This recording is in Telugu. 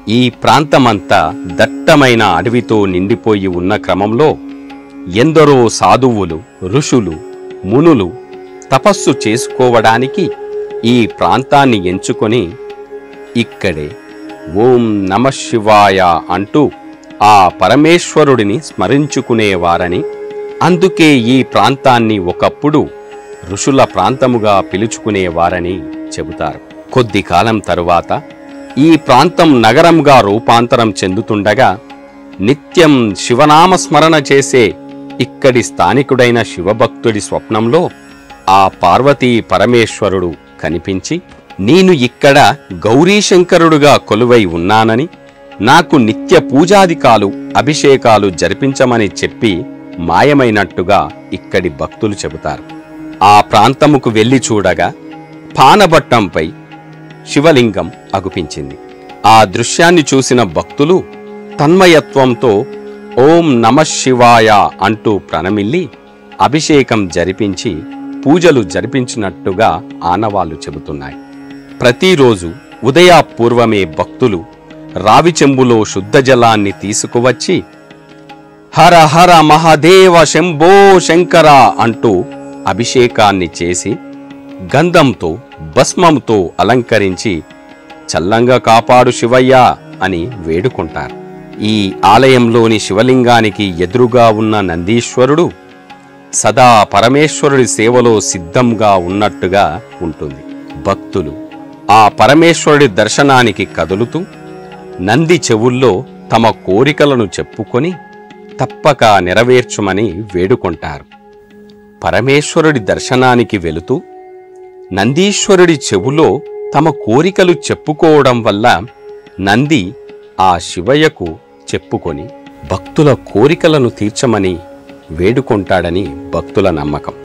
ఈ ప్రాంతమంతా దట్టమైన అడవితో నిండిపోయి ఉన్న క్రమంలో ఎందరో సాధువులు, ఋషులు, మునులు తపస్సు చేసుకోవడానికి ఈ ప్రాంతాన్ని ఎంచుకొని ఇక్కడే ఓం నమఃశివాయ అంటూ ఆ పరమేశ్వరుడిని స్మరించుకునేవారని, అందుకే ఈ ప్రాంతాన్ని ఒకప్పుడు ఋషుల ప్రాంతముగా పిలుచుకునేవారని చెబుతారు. కొద్ది కాలం తరువాత ఈ ప్రాంతం నగరంగా రూపాంతరం చెందుతుండగా నిత్యం శివనామస్మరణ చేసే ఇక్కడి స్థానికుడైన శివభక్తుడి స్వప్నంలో ఆ పార్వతీ పరమేశ్వరుడు కనిపించి, నేను ఇక్కడ గౌరీశంకరుడుగా కొలువై ఉన్నానని, నాకు నిత్య పూజాదికాలు, అభిషేకాలు జరిపించమని చెప్పి మాయమైనట్టుగా ఇక్కడి భక్తులు చెబుతారు. ఆ ప్రాంతముకు వెళ్లి చూడగా పానబట్టంపై శివలింగం అగుపించింది. ఆ దృశ్యాన్ని చూసిన భక్తులు తన్మయత్వంతో ఓం నమఃశివాయ అంటూ ప్రణమిల్లి అభిషేకం జరిపించి పూజలు జరిపించినట్టుగా ఆనవాళ్లు చెబుతున్నాయి. ప్రతిరోజు ఉదయాపూర్వమే భక్తులు రావి చెంబులో శుద్ధ జలాన్ని తీసుకువచ్చి హర హర మహాదేవ శంభో శంకర అంటూ అభిషేకాన్ని చేసి గంధంతో, భస్మంతో అలంకరించి చల్లంగా కాపాడు శివయ్య అని వేడుకుంటారు. ఈ ఆలయంలోని శివలింగానికి ఎదురుగా ఉన్న నందీశ్వరుడు సదా పరమేశ్వరుడి సేవలో సిద్ధంగా ఉన్నట్టుగా ఉంటుంది. భక్తులు ఆ పరమేశ్వరుడి దర్శనానికి కదులుతూ నంది చెవుల్లో తమ కోరికలను చెప్పుకొని తప్పక నెరవేర్చుమని వేడుకుంటారు. పరమేశ్వరుడి దర్శనానికి వెళుతూ నందీశ్వరుడి చెవులో తమ కోరికలు చెప్పుకోవడం వల్ల నంది ఆ శివయ్యకు చెప్పుకొని భక్తుల కోరికలను తీర్చమని వేడుకుంటాడని భక్తుల నమ్మకం.